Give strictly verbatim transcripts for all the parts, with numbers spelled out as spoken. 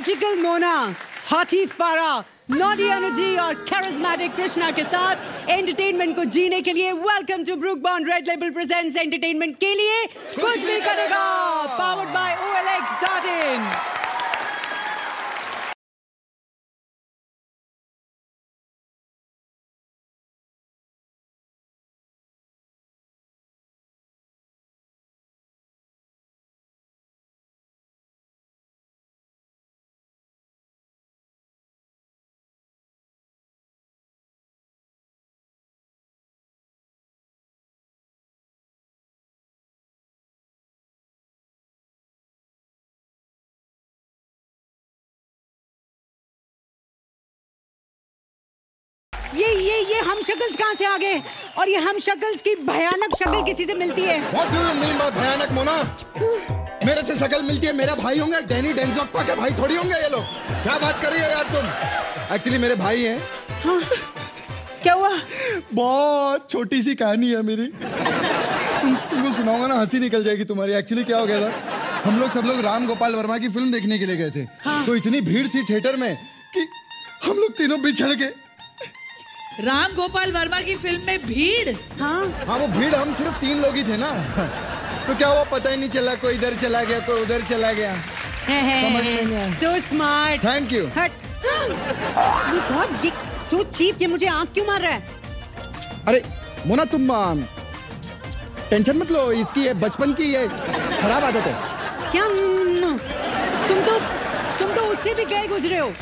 Magical Mona, हाथी Farah, naughty energy और charismatic Krishna के साथ एंटरटेनमेंट को जीने के लिए welcome to Brooke Bond Red Label presents entertainment के लिए कुछ भी करेगा, powered by O L X dot in. ये ये ये हम शक्ल्स कहाँ से आ गए? और ये हम शक्ल्स की भयानक शक्ल किसी से मिलती है? What do you mean by भयानक मोना? मेरे से शक्ल मिलती है, मेरा भाई होंगे, डैनी डेंजोप्पा के भाई थोड़ी होंगे ये लोग। क्या बात कर रही हो यार तुम? एक्चुअली मेरे भाई हैं। हाँ, क्या हुआ? बहुत छोटी सी कहानी है मेरी, तुमको सुनाऊंगा ना हंसी निकल जाएगी तुम्हारी। एक्चुअली क्या हो गया था, हम लोग सब लोग राम गोपाल वर्मा की फिल्म देखने के लिए गए थे। हाँ। तो इतनी भीड़ थी थिएटर में कि हम लोग तीनों बिछड़ गए। राम गोपाल वर्मा की फिल्म में भीड़? हाँ हाँ वो भीड़, हम सिर्फ तीन लोग ही थे ना, तो क्या हुआ पता ही नहीं चला, कोई इधर चला गया कोई उधर चला गया। समझ में नहीं आया। So smart. Thank you. ये so cheap, ये मुझे आँख क्यों मार रहा है? अरे मोना तुम टेंशन मत लो, इसकी ये बचपन की ये खराब आदत है। क्या? तुम तो तुम तो उससे भी गए गुजरे हो।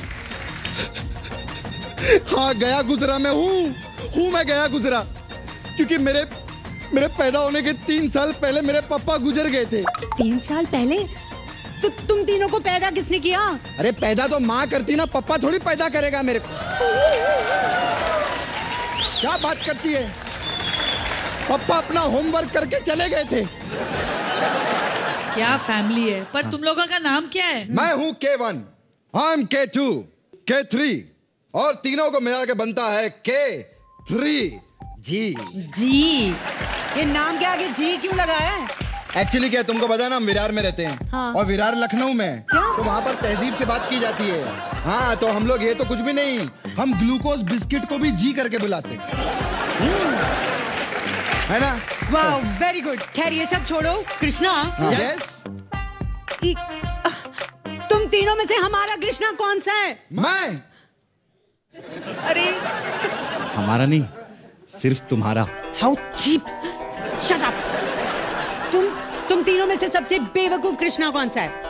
हाँ गया गुजरा मैं हूँ हूँ मैं गया गुजरा, क्योंकि मेरे मेरे पैदा होने के तीन साल पहले मेरे पापा गुजर गए थे। तीन साल पहले? तो तुम तीनों को पैदा किसने किया? अरे पैदा तो माँ करती ना, पापा थोड़ी पैदा करेगा मेरे को। क्या बात करती है, पापा अपना होमवर्क करके चले गए थे। क्या फैमिली है। पर तुम लोगों का नाम क्या है? मैं हूँ K one, I am K two, K three और तीनों को मिला के बनता है के थ्री जी। जी? ये नाम के आगे जी क्यों लगाया है? एक्चुअली क्या तुमको पता है ना, हम विरार में रहते हैं। हाँ। और विरार लखनऊ में। क्या? तो वहाँ पर तहजीब से बात की जाती है। हाँ तो हम लोग ये तो कुछ भी नहीं, हम ग्लूकोज बिस्किट को भी जी करके बुलाते है ना। वाह वेरी गुड। खैर ये सब छोड़ो, कृष्णा। यस। तुम तीनों में से हमारा कृष्णा कौन सा है? मैं। अरे हमारा नहीं, सिर्फ तुम्हारा। How cheap. Shut up. तुम तुम तीनों में से सबसे बेवकूफ कृष्णा कौन सा है?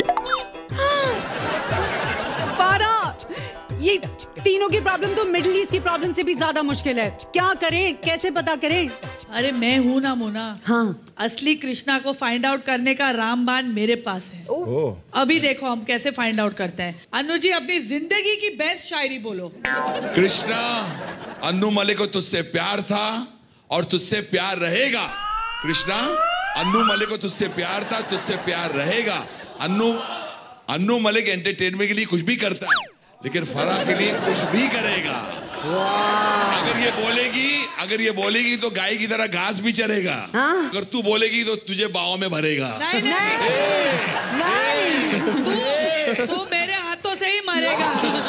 पारा, ये तीनों की प्रॉब्लम तो मिडिल ईस्ट की प्रॉब्लम से भी ज्यादा मुश्किल है। क्या करें, कैसे पता करें? अरे मैं हूं ना मोना। हाँ। असली कृष्णा को फाइंड आउट करने का रामबाण मेरे पास है। ओह। अभी देखो हम कैसे फाइंड आउट करते हैं। अनु जी अपनी जिंदगी की बेस्ट शायरी बोलो। कृष्णा, अन्नू मलिक को तुझसे प्यार था और तुझसे प्यार रहेगा। कृष्णा, अन्नू मलिक को तुझसे प्यार था, तुझसे प्यार रहेगा। अन्नू अन्नू मलिक एंटरटेनमेंट के लिए कुछ भी करता है, लेकिन फराह के लिए कुछ भी करेगा। अगर ये बोलेगी अगर ये बोलेगी तो गाय की तरह घास भी चरेगा। हाँ? अगर तू बोलेगी तो तुझे बाहों में भरेगा। नहीं नहीं, नहीं। तू तू मेरे हाथों से ही मरेगा।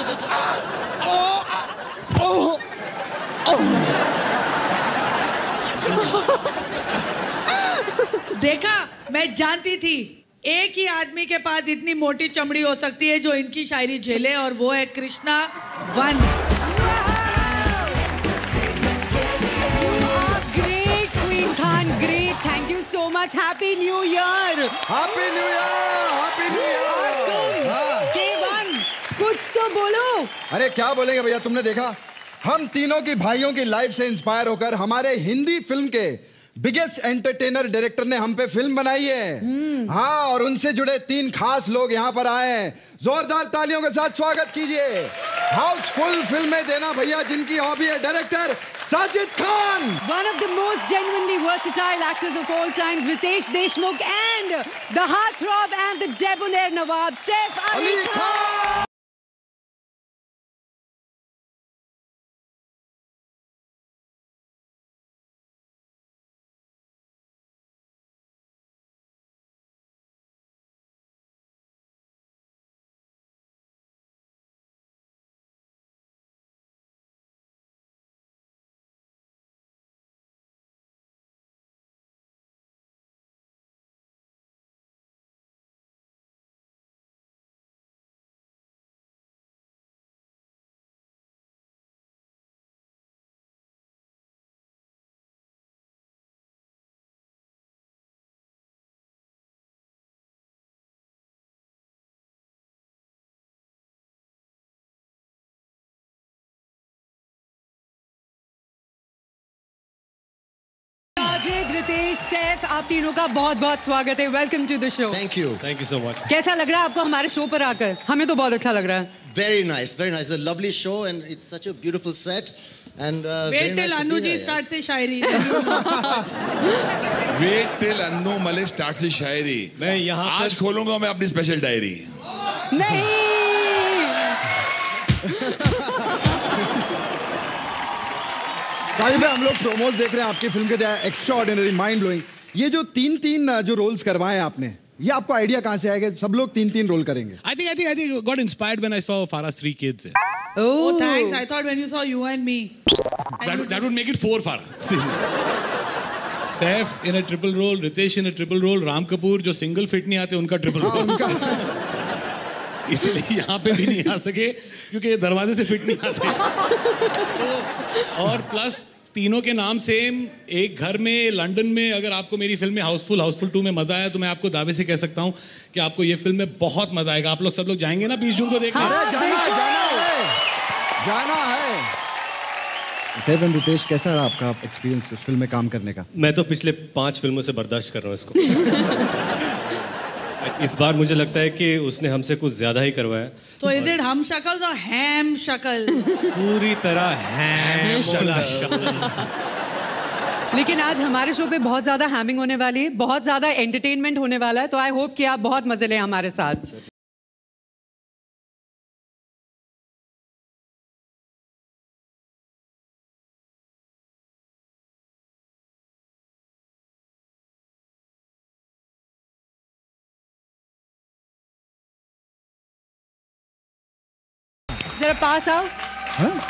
देखा, मैं जानती थी एक ही आदमी के पास इतनी मोटी चमड़ी हो सकती है जो इनकी शायरी झेले, और वो है Krishna one. Great queen Khan, great. Thank you so much. Happy new year. Happy new year, happy new year. K one, कुछ तो बोलो। अरे क्या बोलेंगे भैया, तुमने देखा हम तीनों की भाइयों की लाइफ से इंस्पायर होकर हमारे हिंदी फिल्म के बिगेस्ट एंटरटेनर डायरेक्टर ने हम पे फिल्म बनाई है। हाँ, और उनसे जुड़े तीन खास लोग यहाँ पर आए हैं। जोरदार तालियों के साथ स्वागत कीजिए। हाउसफुल फिल्में देना भैया जिनकी हॉबी है director Sajid Khan. One of the most genuinely versatile actors of all times, Ritesh Deshmukh, and the heartthrob and the debonair Nawab, Saif Ali Khan. Ritesh, Saif, आप तीनों का बहुत बहुत स्वागत है। Welcome to the show. Thank you thank you so much. कैसा लग रहा है आपको हमारे शो पर आकर? हमें तो बहुत अच्छा लग रहा है। Very nice very nice, a lovely show and it's such a beautiful set and wait till Annu ji start से शायरी। वेट टिल अन्नू मले स्टार्ट से शायरी। मैं यहाँ आज खोलूंगा मैं अपनी स्पेशल डायरी। नहीं साहिब, हम लोग प्रोमोज देख रहे हैं आपकी फिल्म के, एक्स्ट्रा ऑर्डिनरी, माइंड ब्लोइंग। ये जो तीन तीन जो रोल्स करवाए आपने, ये आपको आइडिया कहाँ से आएगा? सब लोग तीन तीन रोल करेंगे। I think I think I think got inspired when I saw Farah's three kids. Oh, thanks. I thought when you saw you and me. That that would make it four Farah. Saif in a triple role, Ritesh in a triple role, Ram Kapoor जो single fit नहीं आते उनका triple role. इसीलिए यहाँ पे भी नहीं आ सके क्योंकि ये दरवाजे से फिट नहीं आते। तो और प्लस तीनों के नाम सेम, एक घर में लंदन में। अगर आपको मेरी फिल्म में हाउसफुल हाउसफुल टू में मजा आया तो मैं आपको दावे से कह सकता हूँ कि आपको ये फिल्म में बहुत मजा आएगा। आप लोग सब लोग जाएंगे ना बीस जून को देखने? अरे जाना है, जाना है, जाना है। सैफ एंड रितेश, कैसा रहा आपका एक्सपीरियंस फिल्म में काम करने का? मैं तो पिछले पांच फिल्मों से बर्दाश्त कर रहा हूँ इसको। इस बार मुझे लगता है कि उसने हमसे कुछ ज्यादा ही करवाया। तो इज इट हम शक्ल और हैम शक्ल? पूरी तरह हैम शक्ल। लेकिन आज हमारे शो पे बहुत ज्यादा हैमिंग होने वाली है, बहुत ज्यादा एंटरटेनमेंट होने वाला है, तो आई होप कि आप बहुत मजे लें हमारे साथ। जरा पास आओ। हाँ?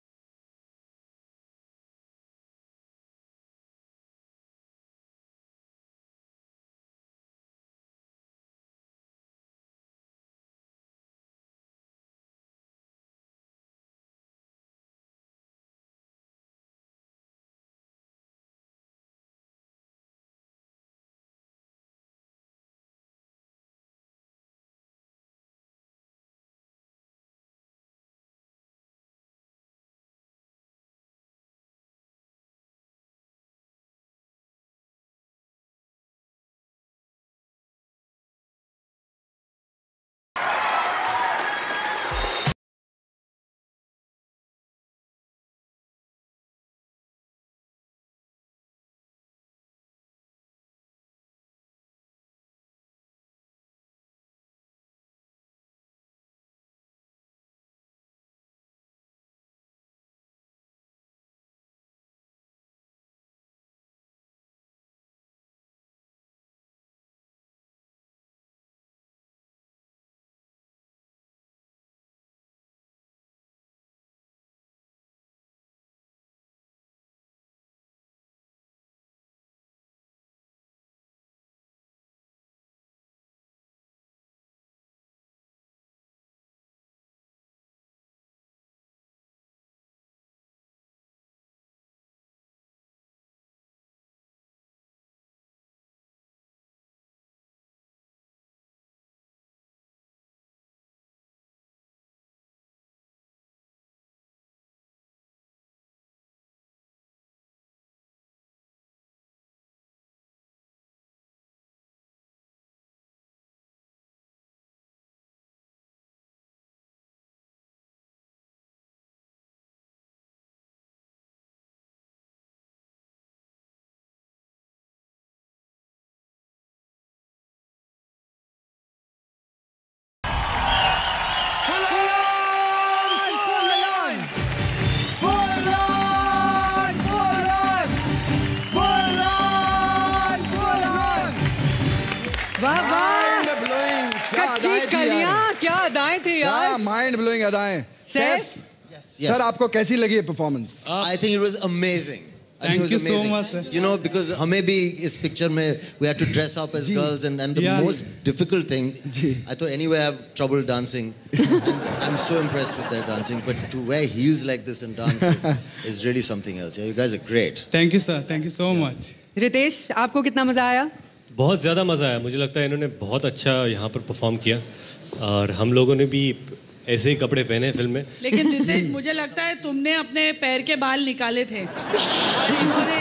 कलियां, क्या अदाएं थी यार। माइंड ब्लोइंग अदाएं। सैफ, सर आपको कैसी लगी ये performance? I think it was amazing. I think Thank it was you so amazing. much, sir. You know, because हमें भी इस picture में we had to dress up as girls and and the Yeah. most difficult thing, I thought anyway I have trouble dancing. And I'm so impressed with their dancing, but to wear heels like this and dance is, is really something else. Yeah, you guys are great. Thank you sir, thank you so much. Ritesh, आपको कितना मजा आया? बहुत ज़्यादा मज़ा आया। मुझे लगता है इन्होंने बहुत अच्छा यहाँ पर परफॉर्म किया और हम लोगों ने भी ऐसे ही कपड़े पहने फिल्म में। लेकिन रितेश, मुझे लगता है तुमने अपने पैर के बाल निकाले थे और इन्होंने वो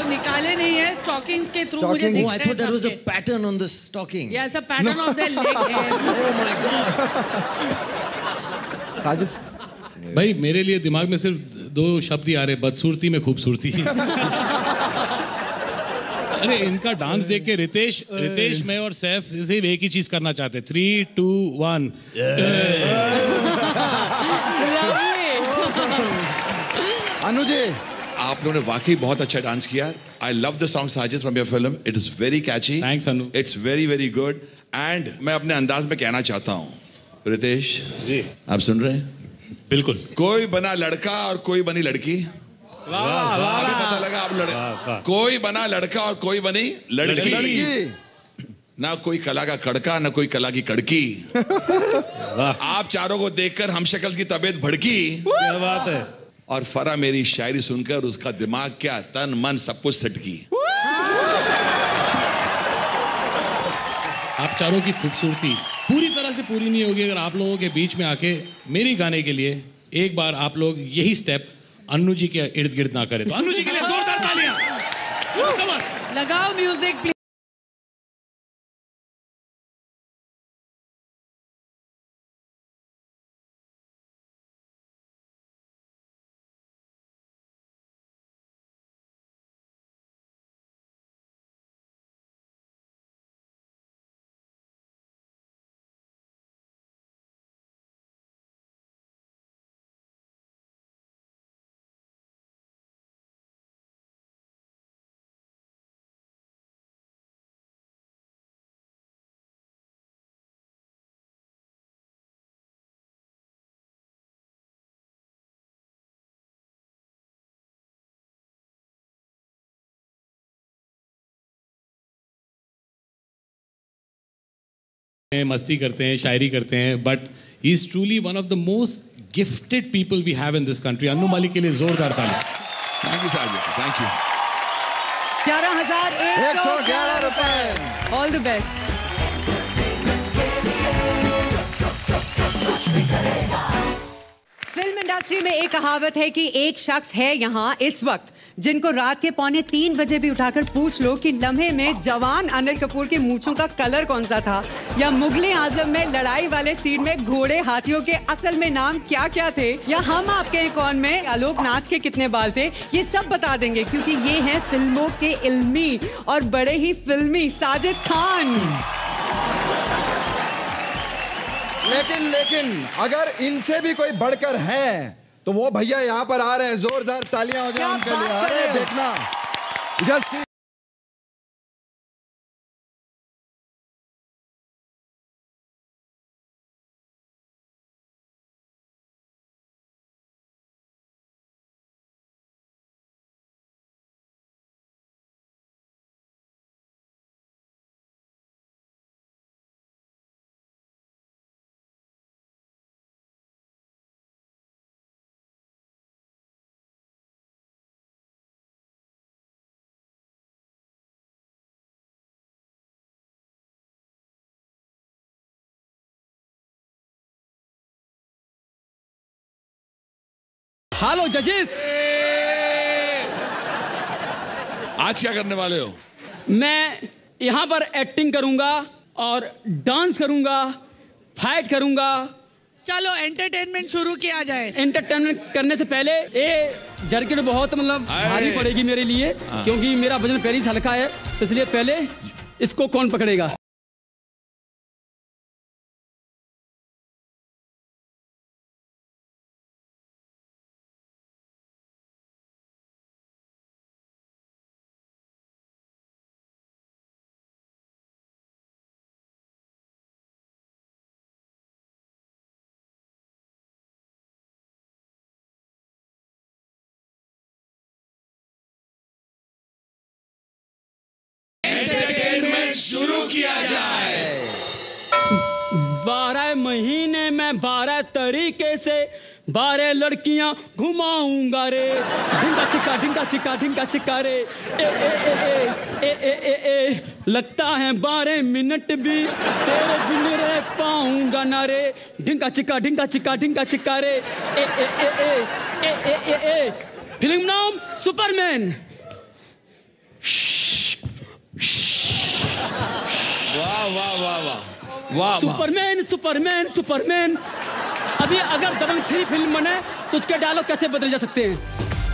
वो निकाले नहीं है स्टॉकिंग्स के थ्रू मुझे दिखते हैं। Oh, I thought that was a pattern on the stocking. Yeah, it's a pattern of their leg hair. Oh my God. Sajid भाई मेरे लिए दिमाग में सिर्फ दो शब्द ही आ रहे, बदसूरती में खूबसूरती। अरे इनका डांस देख के रितेश रितेश मैं और सैफ सिर्फ एक ही चीज करना चाहते। Three two one. Anu ji आप लोगों ने वाकई बहुत अच्छा डांस किया। I love the song Sajid from your film. It is very catchy. Thanks Anu. It's very very good. And मैं अपने अंदाज में कहना चाहता हूँ, रितेश जी आप सुन रहे हैं? बिल्कुल। कोई बना लड़का और कोई बनी लड़की। वाह वाह वाह। अभी पता लगा आप लड़का। कोई बना लड़का और कोई बनी लड़की। लड़की ना कोई कला का कड़का ना कोई कला की कड़की। आप चारों को देखकर हम शक्ल की तबीयत भड़की। क्या बात है। और फरा मेरी शायरी सुनकर उसका दिमाग क्या तन मन सब कुछ सटकी। आप चारों की खूबसूरती पूरी तरह से पूरी नहीं होगी अगर आप लोगों के बीच में आके मेरी गाने के लिए एक बार आप लोग यही स्टेप अन्नू जी के इर्द गिर्द ना करें। तो अन्नू जी के लिए जोरदार तालियां। Come on. लगाओ म्यूजिक प्लीज। मस्ती करते हैं, शायरी करते हैं, but he is truly one of the most gifted people we have in this country. Annu Malik के लिए जोरदार ताली। Thank you Sajid, thank you. ग्यारह हजार एक सौ ग्यारह रुपए। All the best. Film industry में एक कहावत है कि एक शख्स है यहाँ इस वक्त जिनको रात के पौने तीन बजे भी उठाकर पूछ लो कि लम्हे में जवान अनिल कपूर के मूंछों का कलर कौन सा था, या मुगले आजम में लड़ाई वाले सीन में घोड़े हाथियों के असल में नाम क्या क्या थे, या हम आपके कौन में आलोकनाथ के कितने बाल थे, ये सब बता देंगे क्योंकि ये हैं फिल्मों के इल्मी और बड़े ही फिल्मी साजिद खान। लेकिन लेकिन अगर इनसे भी कोई बढ़कर है तो वो भैया यहाँ पर आ रहे हैं। जोरदार तालियां हो जाए उनके लिए। अरे देखना जस्ट हेलो जजेस, आज क्या करने वाले हो? मैं यहाँ पर एक्टिंग करूंगा और डांस करूंगा, फाइट करूंगा। चलो एंटरटेनमेंट शुरू किया जाए। एंटरटेनमेंट करने से पहले ये जर्किट बहुत मतलब भारी पड़ेगी मेरे लिए क्योंकि मेरा वजन पहले से हल्का है, इसलिए पहले इसको कौन पकड़ेगा? शुरू किया जाए। बारह महीने में बारह तरीके से बारह लड़कियां घुमाऊंगा रे। ढिंगा चिक्का ढिंगा चिक्का ढिंगा चिक्का रे। ए ए ए ए ए ए ए ए लगता है बारह मिनट भी तेरे बिन रह पाऊंगा ना रे। ढिंगा चिक्का ढिंगा चिक्का ढिंगा चिक्का रे। ए ए ए ए ए ए ए फिल्म नाम सुपरमैन। वाह वाह वाह वाह। Superman superman superman. अभी अगर दबंग थ्री फिल्म बने तो उसके डायलॉग कैसे बदल जा सकते हैं?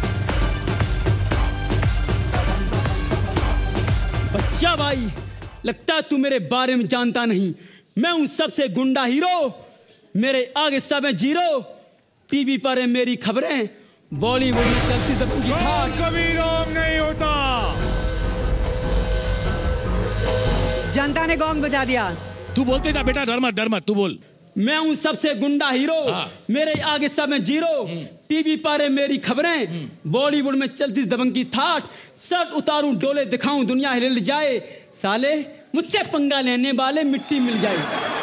बच्चा भाई, लगता है तू मेरे बारे में जानता नहीं। मैं हूं सबसे गुंडा हीरो, मेरे आगे सब है जीरो। टीवी पर है मेरी खबरें, बॉलीवुड में चलती दबंग की ठाट। कभी रॉन्ग नहीं होता। जनता ने गॉन्ग बजा दिया। तू बोलते जा बेटा, डर मत डर मत, तू बोल। मैं हूं सबसे गुंडा हीरो, मेरे आगे सब है जीरो। टीवी पर है मेरी खबरें, बॉलीवुड में चलती दबंग की ठाट। शर्ट उतारूं डोले दिखाऊं दुनिया हिल जाए, साले मुझसे पंगा लेने वाले मिट्टी मिल जाए।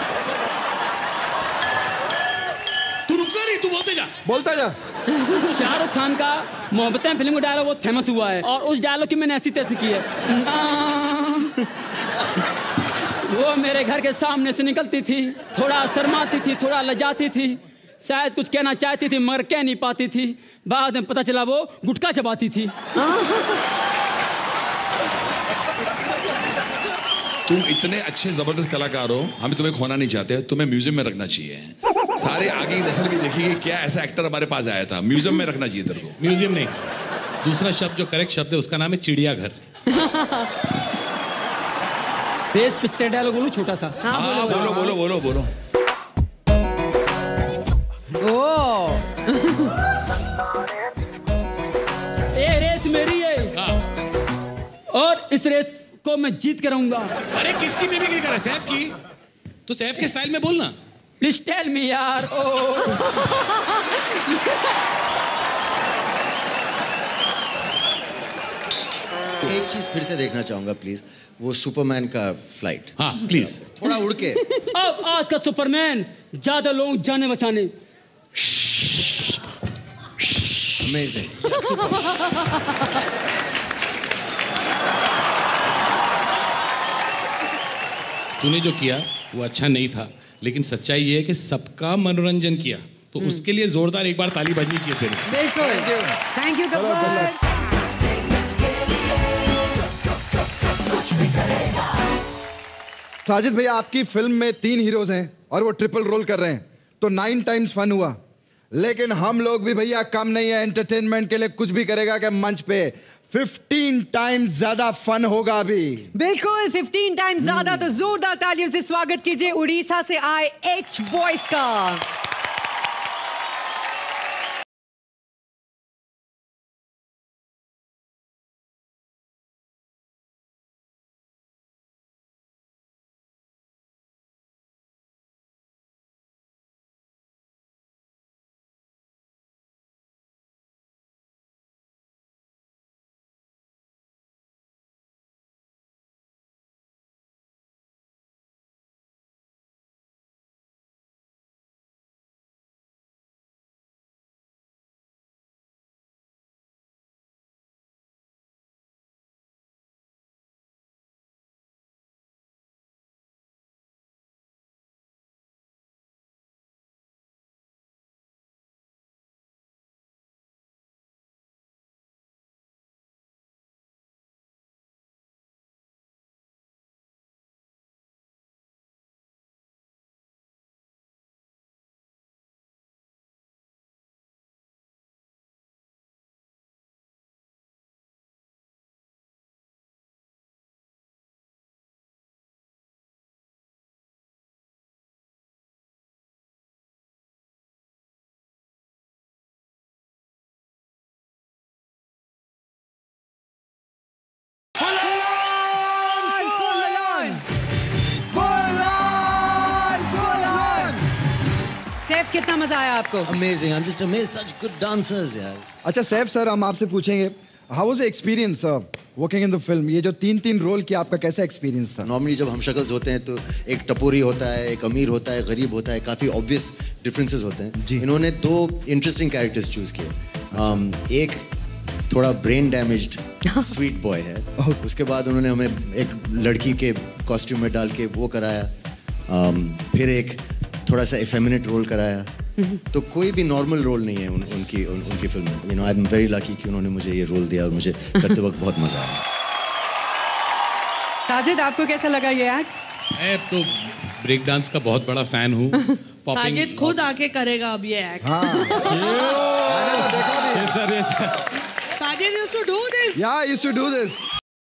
तू रुकता नहीं, तू बोलते जा। बोलता जा। शाहरुख खान का मोहब्बतें फिल्म का डायलॉग बहुत फेमस हुआ है और उस डायलॉग की मैंने ऐसी तैसी की है। वो मेरे घर के सामने से निकलती थी, थोड़ा शर्माती थी, थोड़ा लजाती थी, शायद कुछ कहना चाहती थी मगर कह नहीं पाती थी। बाद में पता चला वो गुटखा चबाती थी। तुम इतने अच्छे जबरदस्त कलाकार हो, हम तुम्हें खोना नहीं चाहते, तुम्हें म्यूजियम में रखना चाहिए। सारे आगे की नस्ल भी देखेगी क्या ऐसा एक्टर हमारे पास आया था। म्यूजियम में रखना चाहिए तेरे को। म्यूजियम नहीं, दूसरा शब्द जो करेक्ट शब्द है उसका नाम है चिड़ियाघर। बेस पिक्चर डायलॉग बोलूं छोटा सा? हाँ, हाँ बोलो बोलो बोलो बोलो। ओ ये रेस मेरी है और इस रेस को मैं जीत के रहूंगा। अरे किसकी मिमिक्री कर रहा है? सैफ की? तो सैफ के स्टाइल में बोलना। प्लीज टेल मी यार। ओ एक चीज फिर से देखना चाहूंगा प्लीज, वो सुपरमैन का फ्लाइट। हाँ प्लीज थोड़ा उड़ के। अब आज का सुपरमैन ज्यादा लोग जाने बचाने। अमेजिंग। तूने जो किया वो अच्छा नहीं था, लेकिन सच्चाई ये है कि सबका मनोरंजन किया, तो उसके लिए जोरदार एक बार ताली बजनी चाहिए तेरे। बिल्कुल। Thank you Gabbar. साजिद भैया, आपकी फिल्म में तीन हीरोज हैं और वो ट्रिपल रोल कर रहे हैं, तो नाइन टाइम्स फन हुआ। लेकिन हम लोग भी भैया कम नहीं है, एंटरटेनमेंट के लिए कुछ भी करेगा कि मंच पे फिफ्टीन टाइम्स ज्यादा फन होगा अभी। बिल्कुल फिफ्टीन टाइम्स ज्यादा। तो जोरदार तालियों से स्वागत कीजिए उड़ीसा से आए एच बॉयज का। सैफ, कितना मजा आया आपको? Amazing, I'm just amazed, such good dancers यार। अच्छा सैफ सर, हम आपसे पूछेंगे, how was the experience uh, working in the film? ये जो तीन तीन रोल किया, आपका कैसा एक्सपीरियंस था? नॉर्मली जब हम शक्ल्स होते हैं तो एक टपोरी होता है, एक अमीर होता है, गरीब होता है, काफ़ी ऑब्वियस डिफरेंसेस होते हैं। इन्होंने दो इंटरेस्टिंग कैरेक्टर्स चूज किए। um, एक थोड़ा ब्रेन डैमेज्ड स्वीट बॉय है, उसके बाद उन्होंने हमें एक लड़की के कॉस्ट्यूम में डाल के वो कराया, um, फिर एक थोड़ा सा इफेमिनेट रोल कराया। तो कोई भी नॉर्मल रोल नहीं है उन, उनकी उन, उनकी फिल्म में। You know, I am very lucky कि उन्होंने मुझे ये रोल दिया और मुझे करते वक्त बहुत मजा आया। साजिद, आपको कैसा लगा ये एक्ट? मैं तो ब्रेक डांस का बहुत बड़ा फैन हूँ। साजिद खुद आके करेगा अब ये एक्ट। हाँ। Yes, sir, yes, sir. Sajid used to do this. Yeah, I used to do this.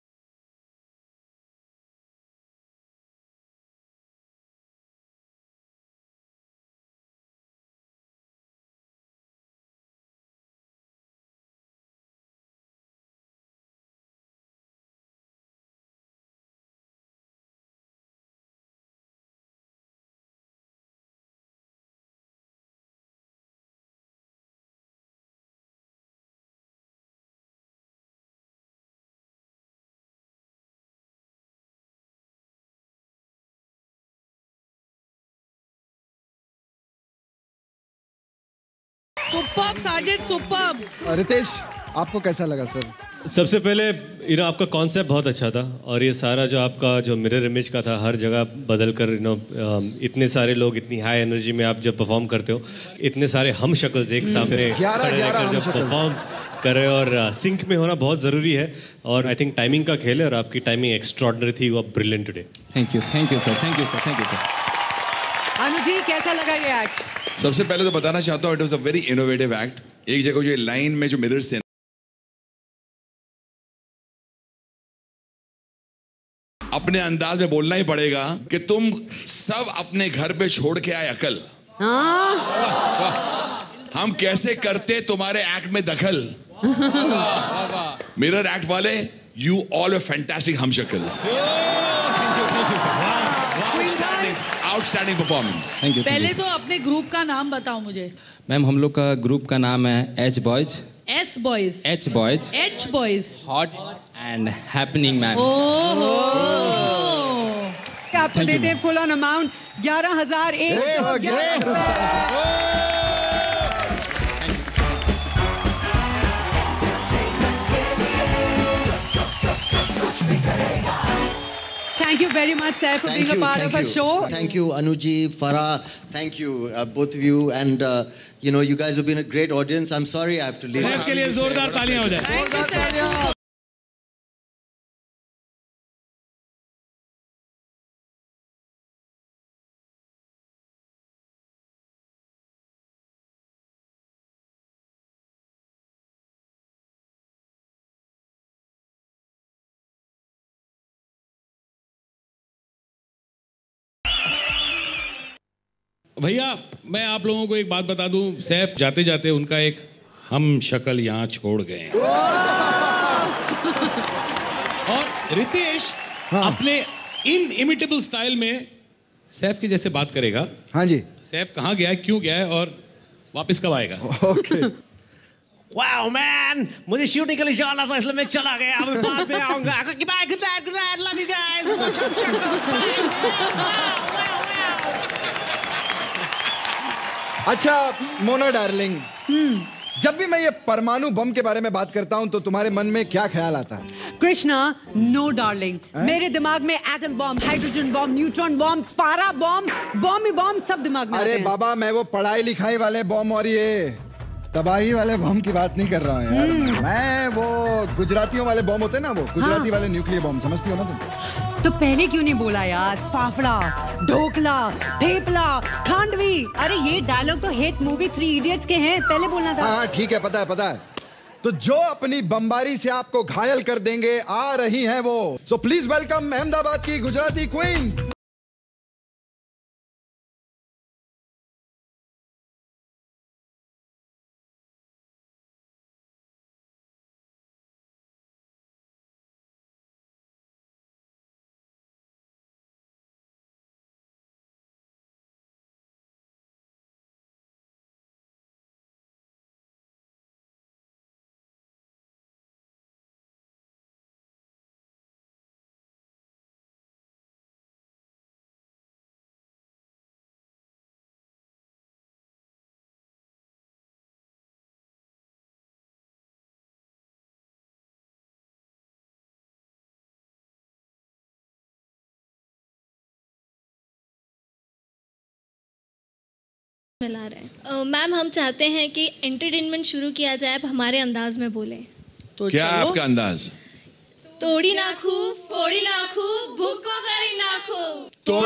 Superb Sajid, superb. Ritesh, आपको कैसा लगा सर? सबसे पहले यू नो आपका कॉन्सेप्ट बहुत अच्छा था और ये सारा जो आपका जो मिरर इमेज का था हर जगह बदल कर यू नो इतने सारे लोग इतनी हाई एनर्जी में आप जब परफॉर्म करते हो, इतने सारे हम शक्ल्स एक सामने खड़े रहकर जब परफॉर्म कर रहे हो और सिंक में होना बहुत ज़रूरी है और आई थिंक टाइमिंग का खेल है और आपकी टाइमिंग एक्स्ट्रॉर्डिनरी थी, वो brilliant today. Thank you thank you sir thank you sir thank you sir. Anu ji कैसा लगा ये एक्ट? सबसे पहले तो बताना चाहता हूँ it was a very innovative act. एक जगह जो लाइन में जो मिरर्स थे, अपने अंदाज में बोलना ही पड़ेगा कि तुम सब अपने घर पे छोड़ के आए अकल। हम कैसे करते तुम्हारे एक्ट में दखल। मिरर एक्ट वाले, you all are fantastic Humshakals. Outstanding performance. Thank you. पहले तो अपने ग्रुप का नाम बताओ मुझे। मैम हम लोग का ग्रुप का नाम है H boys. S boys. H boys. H boys. Hot and happening ma'am. ओहो। आपको देते हैं फुल ऑन अमाउंट ग्यारह हजार एक सौ ग्यारह। Thank you very much, sir, for Thank being you, a part thank of our you. show. Thank you, Anuji, Farah. Thank you, uh, both of you. And, uh, you know, you guys have been a great audience. I'm sorry I have to leave. Saif के लिए जोरदार तालियां हो जाए। Thank you, sir. भैया मैं आप लोगों को एक बात बता दूं, सैफ जाते जाते उनका एक हम शक्ल यहाँ छोड़ गए हैं। और रितेश हाँ। अपने इनइमिटेबल स्टाइल में सैफ के जैसे बात करेगा। हाँ जी। सैफ कहाँ गया है, क्यों गया है और वापस कब आएगा? ओके। वाओ मैन, मुझे शूटिंग के लिए जाना था इसलिए मैं चला गया, अब मैं बाद में आऊंगा। Bye, good night, good night, love you guys, much of शक्ल्स। अच्छा मोना डार्लिंग, जब भी मैं ये परमाणु बम के बारे में बात करता हूँ तो तुम्हारे मन में क्या ख्याल आता है? कृष्णा, नो डार्लिंग, मेरे दिमाग में atom bomb, hydrogen bomb, neutron bomb, Farah bomb, bomb ही बॉम्ब सब दिमाग में आते हैं। अरे बाबा, मैं वो पढ़ाई लिखाई वाले बॉम्ब और ये तबाही वाले बॉम्ब की बात नहीं कर रहा हूँ यार। मैं वो गुजरातियों वाले बॉम्ब होते हैं ना, वो गुजराती हाँ। वाले न्यूक्लियर बॉम्ब, समझती हो ना तुम? तो पहले क्यों नहीं बोला यार? फाफड़ा, ढोकला, थेपला, खांडवी। अरे ये डायलॉग तो हिट मूवी थ्री इडियट्स के हैं, पहले बोलना था। हाँ ठीक है, पता है पता है। तो जो अपनी बमबारी से आपको घायल कर देंगे आ रही हैं वो। सो प्लीज वेलकम अहमदाबाद की गुजराती क्वीन। मिला रहे हैं। मैम हम चाहते हैं कि एंटरटेनमेंट शुरू किया जाए, अब हमारे अंदाज में बोले तो क्या है आपका अंदाज? तोड़ी नाखू, फोड़ी नाखू, भूख को करी नाखू। तो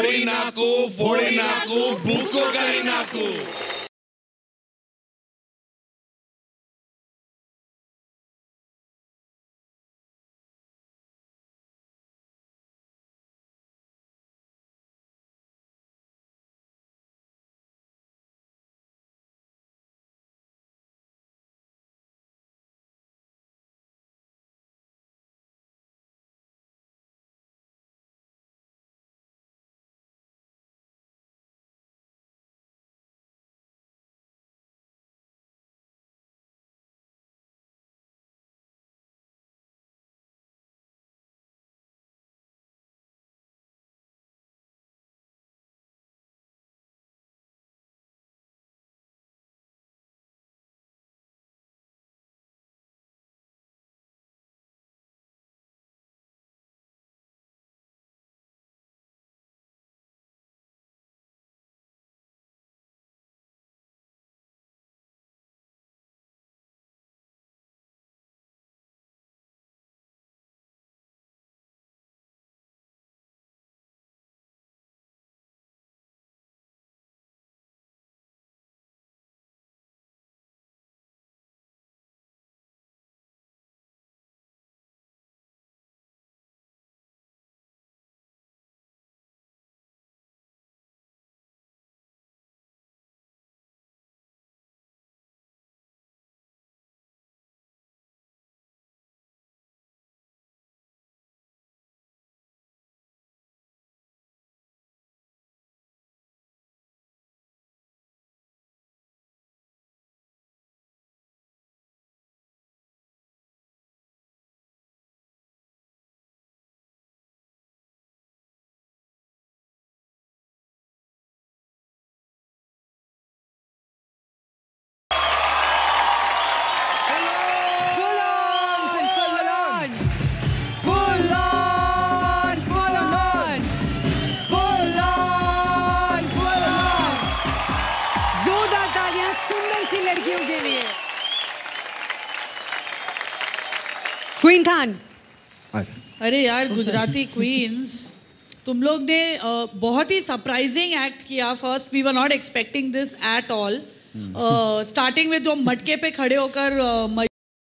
क्वीन खान। अरे यार गुजराती क्वींस, तुम लोग ने uh, बहुत ही सरप्राइजिंग एक्ट किया। First we were not expecting this at all. Starting में जो मटके पे खड़े होकर uh,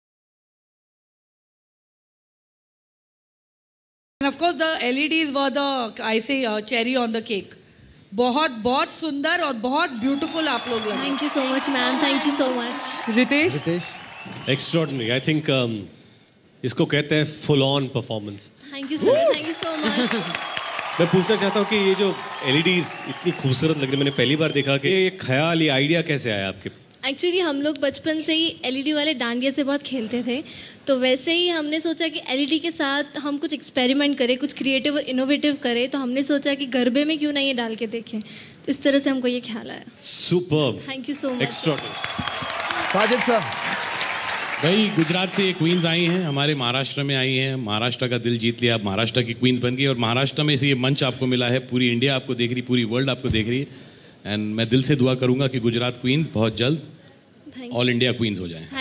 of course the L E Ds were the I say uh, cherry on the cake. बहुत बहुत सुंदर और बहुत ब्यूटीफुल आप लोग लगे। Thank you so much ma'am, thank you so much. Ritesh. Ritesh extraordinary. I think इसको कहते हैं full on performance. Thank you sir, thank you so much. मैं पूछना चाहता हूँ कि ये जो L E Ds इतनी खूबसूरत लग रही है, मैंने पहली बार देखा कि ये ख्याल, ये आइडिया कैसे आया आपके? एक्चुअली हम लोग बचपन से ही एलईडी वाले डांडिया से बहुत खेलते थे, तो वैसे ही हमने सोचा कि एलईडी के साथ हम कुछ एक्सपेरिमेंट करें, कुछ क्रिएटिव और इनोवेटिव करें। तो हमने सोचा कि गरबे में क्यों ना ये डाल के देखें, तो इस तरह से हमको ये ख्याल आया। Superb, thank you so much. Extraordinary. Sajid साहब। भाई गुजरात से ये क्वींस आई हैं, हमारे महाराष्ट्र में आई हैं, महाराष्ट्र का दिल जीत लिया, आप महाराष्ट्र की क्वींस बन गई और महाराष्ट्र में से ये मंच आपको मिला है। पूरी इंडिया आपको देख रही, पूरी वर्ल्ड आपको देख रही है। एंड मैं दिल से दुआ करूंगा कि गुजरात क्वींस बहुत जल्द ऑल इंडिया क्वींस हो जाएं।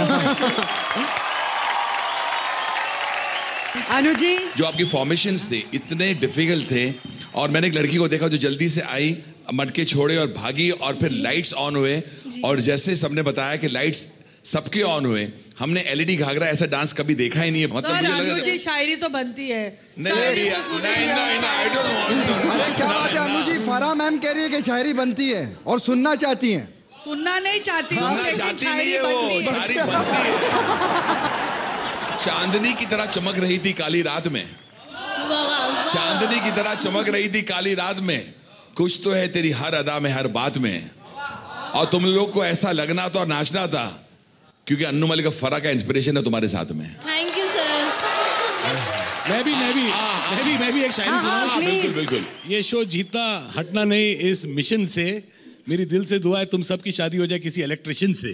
अनुज जी, जो आपके फॉर्मेशंस थे इतने डिफिकल्ट थे, और मैंने एक लड़की को देखा जो जल्दी से आई, मटके छोड़े और भागी, और फिर लाइट्स ऑन हुए, और जैसे सबने बताया कि लाइट्स सबके ऑन हुए, हमने एलईडी घाघरा ऐसा डांस कभी देखा ही नहीं है। मतलब मुझे लगा जी शायरी तो बनती है। नहीं नहीं नहीं नहीं आई डोंट वांट। अरे क्या बात है अनु जी, फराह मैम कह रही है कि शायरी बनती है और सुनना चाहती हैं। सुनना नहीं चाहती, सुनना चाहती नहीं है वो, शायरी बनती है। चांदनी की तरह चमक रही थी काली रात में, चांदनी की तरह चमक रही थी काली रात में, कुछ तो है तेरी हर अदा में, हर बात में, और तुम लोग को ऐसा लगना था और नाचना था क्योंकि अन्नू मलिक का फरा का इंस्पिरेशन है तुम्हारे साथ में। Thank you sir. मैं भी मैं भी मैं भी मैं भी एक शायरी सुनाऊंगा। बिल्कुल बिल्कुल। ये शो जीतना हटना नहीं इस मिशन से, मेरी दिल से दुआ है तुम सबकी शादी हो जाए किसी इलेक्ट्रिशियन से।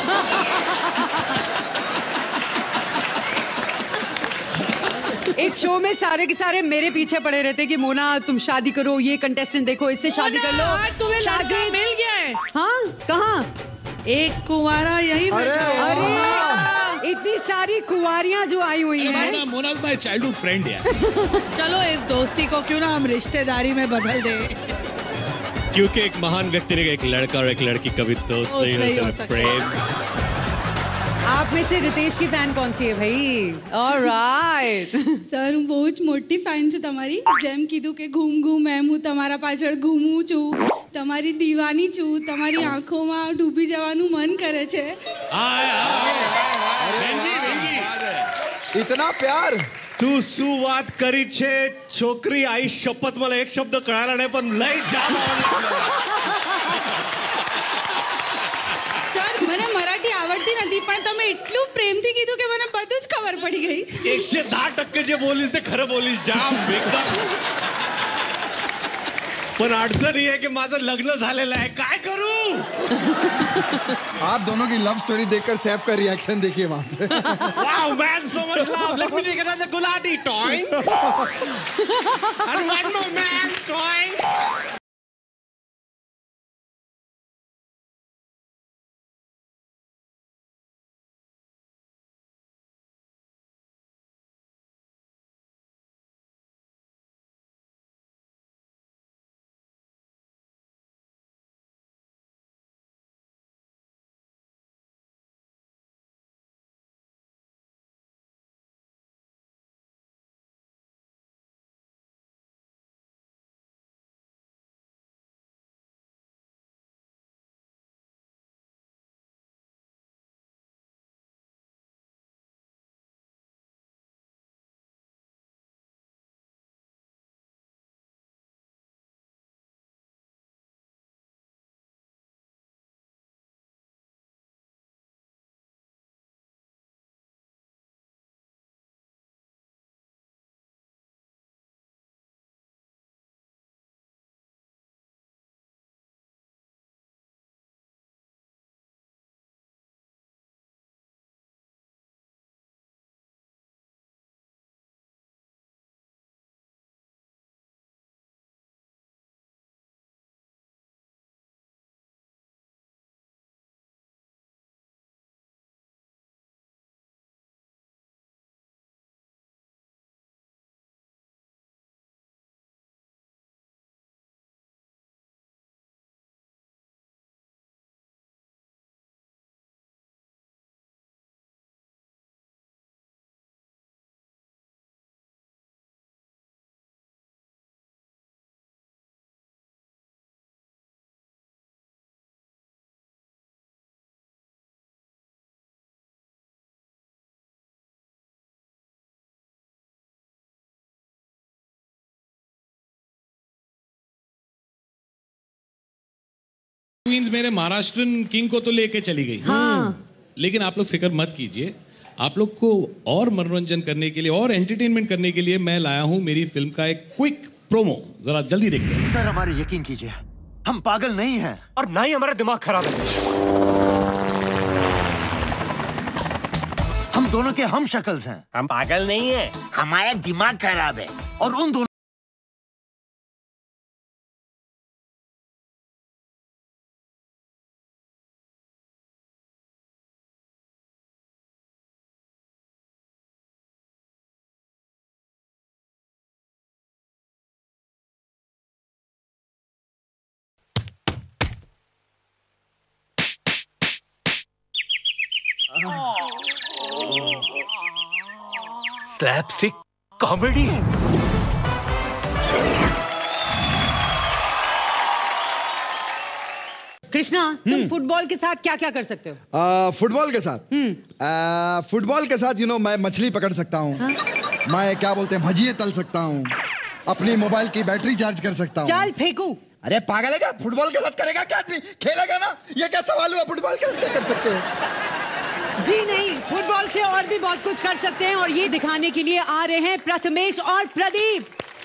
इस शो में सारे के सारे मेरे पीछे पड़े रहते कि मोना तुम शादी करो, ये कंटेस्टेंट देखो, इससे शादी कर लो। तुम्हें लड़का मिल गया है? हाँ, कहाँ? एक कुंवारा यही अरे, अरे इतनी सारी कुंवारियां जो आई हुई हैं। Mona Mona my childhood friend है। चलो इस दोस्ती को क्यों ना हम रिश्तेदारी में बदल दें। क्योंकि एक महान व्यक्ति ने एक लड़का और एक लड़की कभी दोस्त नहीं होते, प्रेम। आप में से रितेश की फैन कौन सी है भाई? ऑलराइट સર હું બહુ જ મોટી ફેન છું તમારી. જેમ કીધું કે ઘૂમ ઘૂમ એમ હું તમારા પાછળ ઘૂમું છું, તમારી દીવાની છું, તમારી આંખોમાં ડૂબી જવાનું મન કરે છે. इतना प्यार. તું શું વાત કરી છે છોકરી? આઈ શપથ મને એક શબ્દ કળાલા નહીં પણ લઈ જા. સર મને મરાઠી આવડતી નથી પણ તમે એટલું પ્રેમથી કીધું કે મને બધું જ ખબર પડી ગઈ. એકસો દસ ટક્કે જે બોલીશ તે ખરે બોલીશ. જામ એકદમ. पण अडचण ही आहे की माझं लग्न झालेलं आहे, काय करू? आप दोनों की लव स्टोरी देखकर सैफ का रिएक्शन देखिए वहां पे. Wow man, so much love. Let me take another Gulati toy. And one more man toy. Queens मेरे महाराष्ट्रन किंग को तो लेके चली गई। हाँ। लेकिन आप लोग फिक्र मत कीजिए, आप लोग को और मनोरंजन करने के लिए और एंटरटेनमेंट करने के लिए मैं लाया हूं मेरी फिल्म का एक क्विक प्रोमो। जरा जल्दी देखते हैं। सर हमारे यकीन कीजिए, हम पागल नहीं हैं और ना ही हमारा दिमाग खराब है। हम दोनों के हम शक्ल्स हैं। हम पागल नहीं हैं, हमारा दिमाग खराब है। और उन दोनों स्लैपस्टिक कॉमेडी। कृष्णा, तुम फुटबॉल के साथ क्या क्या कर सकते हो? आ, फुटबॉल के साथ आ, फुटबॉल के साथ यू नो मैं मछली पकड़ सकता हूँ। हाँ? मैं क्या बोलते हैं भजिए तल सकता हूँ, अपनी मोबाइल की बैटरी चार्ज कर सकता हूँ। चल फेंकू। अरे पागल है क्या? फुटबॉल के साथ करेगा क्या आदमी? खेलेगा ना? ये क्या सवाल हुआ? फुटबॉल के साथ क्या कर सकते हो? जी नहीं, फुटबॉल से और भी बहुत कुछ कर सकते हैं और ये दिखाने के लिए आ रहे हैं प्रथमेश और प्रदीप।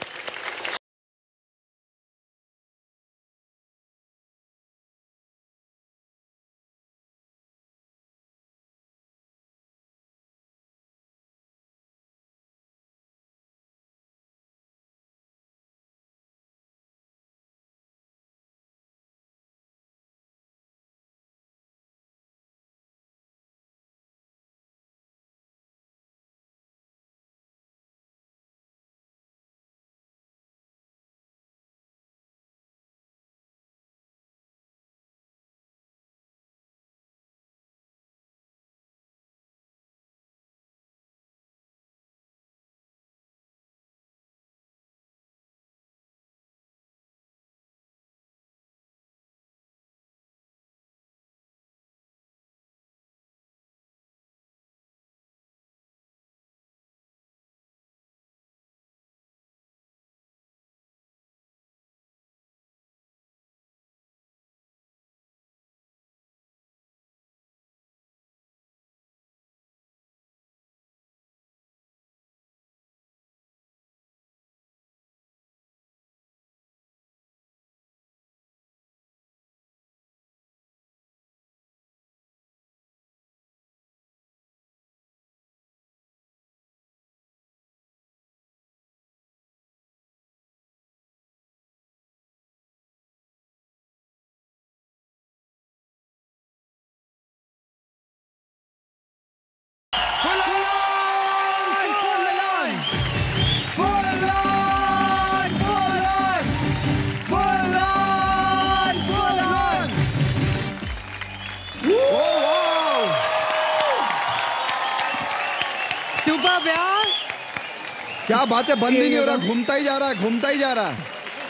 क्या बात है, बंद ही नहीं हो रहा, घूमता ही जा रहा है, घूमता ही जा रहा है।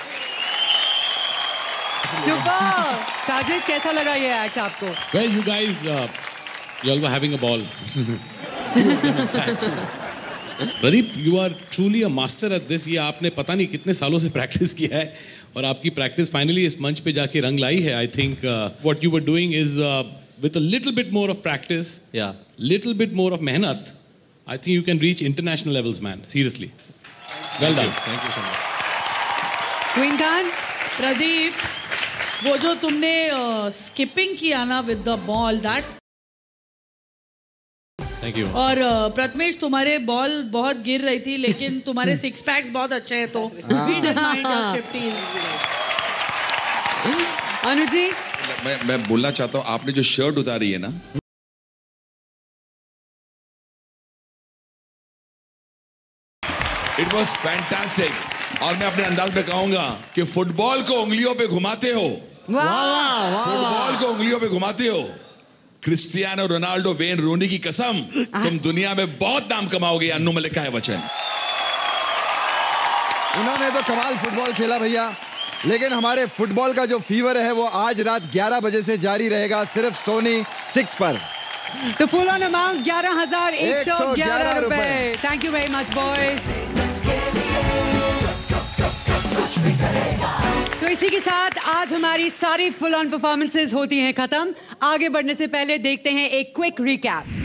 सुपर। साजिद, कैसा लगा ये एक्ट आपको? Well, you guys, uh, you all were having a ball. Pradeep, you are truly a master at this. ये आपने पता नहीं कितने सालों से प्रैक्टिस किया है और आपकी प्रैक्टिस फाइनली इस मंच पे जाके रंग लाई है. I think uh, what you were doing is uh, with a little bit more of practice, yeah, little bit more of mehnat, I think you can reach international levels, man. Seriously. Well done. Thank you so much. Queen Khan, Pradeep, वो जो तुमने skipping किया ना with the ball, that Thank you. और प्रथमेश, तुम्हारे ball बहुत गिर रही थी लेकिन तुम्हारे सिक्स पैक्स बहुत अच्छे हैं तो we didn't mind your fifties. Anuji, मैं मैं बोलना चाहता हूँ, आपने जो शर्ट उतारी है ना, इट वॉज फैंटास्टिक. और मैं अपने अंदाज में कहूंगा कि फुटबॉल को उंगलियों पे घुमाते हो, फुटबॉल को उंगलियों पे घुमाते हो. क्रिस्टियानो रोनाल्डो, वेन रूनी की कसम, तुम दुनिया में बहुत नाम कमाओगे. अन्नू मलिक का है वचन. उन्होंने तो कमाल फुटबॉल खेला भैया, लेकिन हमारे फुटबॉल का जो फीवर है वो आज रात ग्यारह बजे से जारी रहेगा, सिर्फ सोनी सिक्स पर. तो फुल ऑन अमाउंट ग्यारह हजार एक सौ ग्यारह रुपए. Thank you very much boys. तो इस इसी के साथ आज हमारी सारी फुल ऑन परफॉर्मेंसेज होती हैं खत्म। आगे बढ़ने से पहले देखते हैं एक क्विक रिकैप।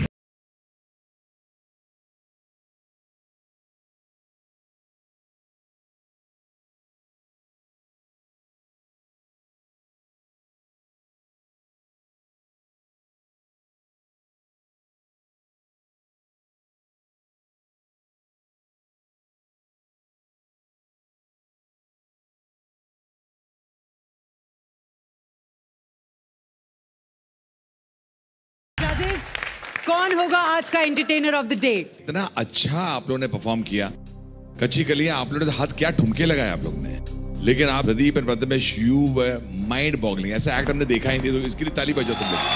कौन होगा आज का एंटरटेनर ऑफ द डे? इतना अच्छा आप लोगों ने परफॉर्म किया। कच्ची कलियां, आप लोगों ने हाथ क्या ठुमके लगाए आप लोगों ने, लेकिन आप Pradeep and Prathamesh you were mind boggling. ऐसा एक्ट हमने देखा ही नहीं, तो इसके लिए ताली बजाओ तुम लोग।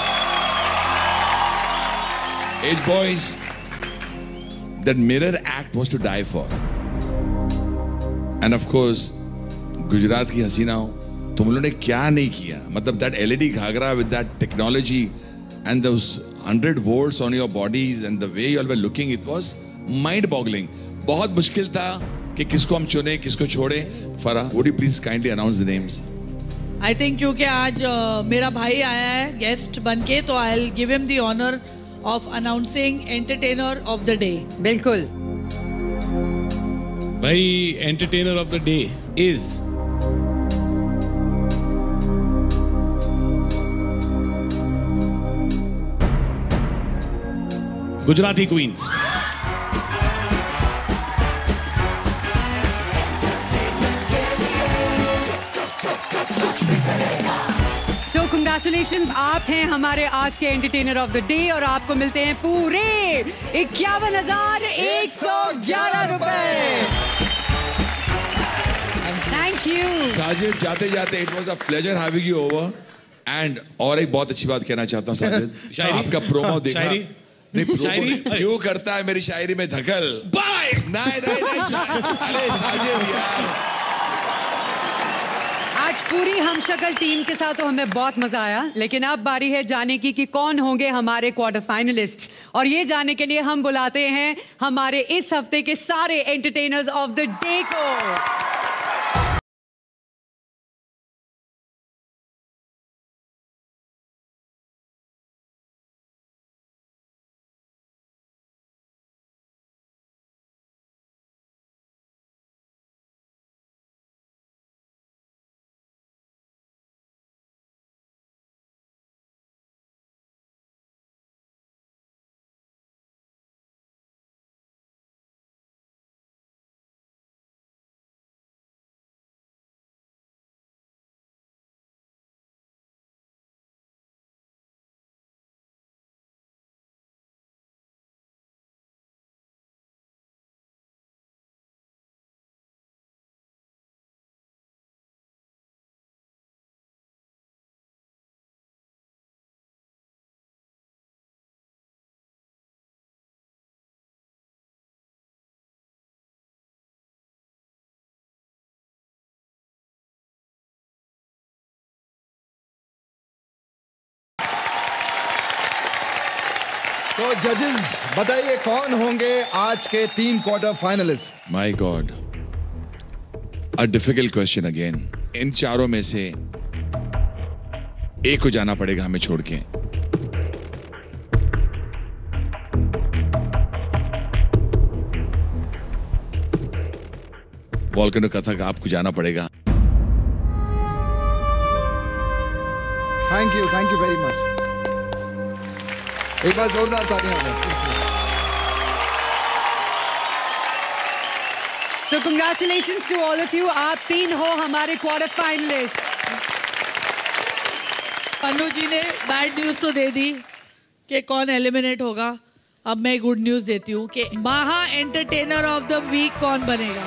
H boys, that mirror act was to die for. And of course Gujarat की हसीनाओं, तुम लोगों ने क्या नहीं किया। मतलब that LED ghagra with that technology and those one hundred volts on your bodies and the way you all were looking, it was mind boggling. बहुत मुश्किल था कि किसको हम चुने, किसको छोड़े। फरा, would you please kindly announce the names? I think क्योंकि आज uh, मेरा भाई आया है गेस्ट बनके, तो I'll give him the honor of announcing entertainer of the day. बिल्कुल। भाई entertainer of the day is Gujarati Queens. So congratulations, आप हैं हमारे आज के एंटरटेनर ऑफ द डे और आपको मिलते हैं पूरे इक्यावन हजार एक सौ ग्यारह रुपए। Thank you Sajid. जाते जाते it was a pleasure having you over. And और एक बहुत अच्छी बात कहना चाहता हूँ साजिद, आपका प्रोमो देखा। नहीं, शायरी क्यों करता है मेरी शायरी में धकल? बाय नहीं नहीं नहीं। अरे साजिद यार, आज पूरी हम शक्ल टीम के साथ तो हमें बहुत मजा आया, लेकिन अब बारी है जाने की कि कौन होंगे हमारे क्वार्टर फाइनलिस्ट। और ये जानने के लिए हम बुलाते हैं हमारे इस हफ्ते के सारे एंटरटेनर्स ऑफ द डे को। तो जजेस बताइए कौन होंगे आज के तीन quarter finalist? My god, a difficult question again. इन चारों में से एक को जाना पड़ेगा हमें छोड़ के। वॉल्केनो कथक, आपको जाना पड़ेगा। Thank you, thank you very much. एक बार जोरदार तालियां हो। So congratulations to all of you, आप तीन हो हमारे क्वार्टर फाइनलिस्ट। पन्नू जी ने बैड न्यूज तो दे दी कि कौन एलिमिनेट होगा। अब मैं गुड न्यूज देती हूँ कि महा एंटरटेनर ऑफ द वीक कौन बनेगा।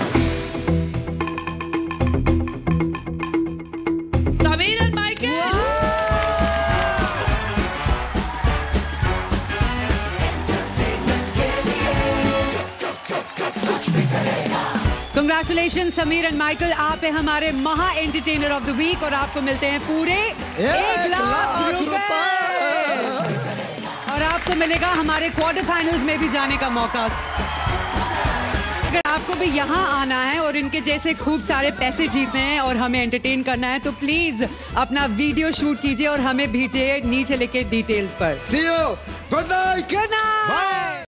Sameer and Michael. Congratulation Sameer and Michael, आप हैं हमारे महा एंटरटेनर ऑफ द वीक और आपको मिलते हैं पूरे एक लाख रुपए। और आपको मिलेगा हमारे क्वार्टर फाइनल्स में भी जाने का मौका। अगर आपको भी यहाँ आना है और इनके जैसे खूब सारे पैसे जीतने हैं और हमें एंटरटेन करना है तो प्लीज अपना वीडियो शूट कीजिए और हमें भेजिए नीचे लिखे डिटेल्स पर। See you. Good night. Good night. Bye.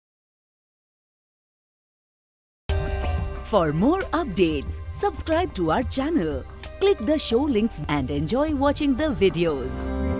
For more updates, subscribe to our channel, click the show links and enjoy watching the videos.